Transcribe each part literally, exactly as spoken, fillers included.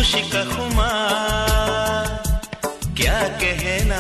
खुशी का खुमार क्या कहना।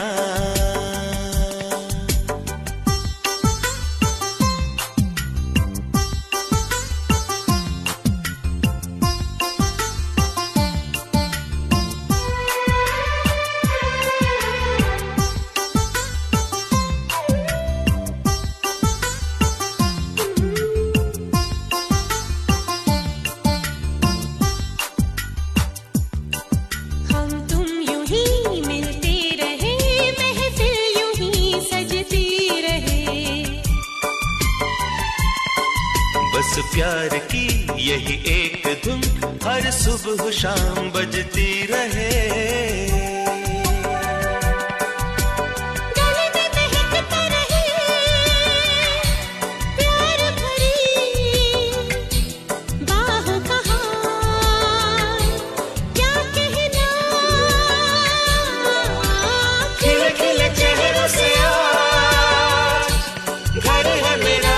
बस प्यार की यही एक धुन हर सुबह शाम बजती रहे। गले में महकता रहे प्यार भरी बाहों का हार क्या कहना। खिले खिले चेहरों से आज घर है मेरा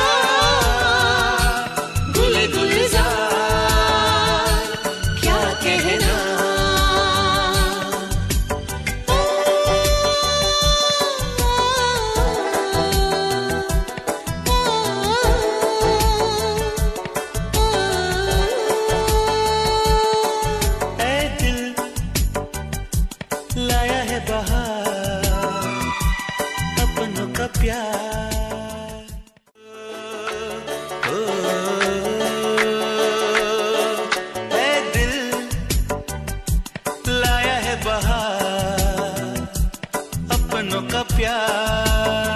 लाया है बहार अपनों का प्यार। ओ, ऐ दिल लाया है बहार अपनों का प्यार।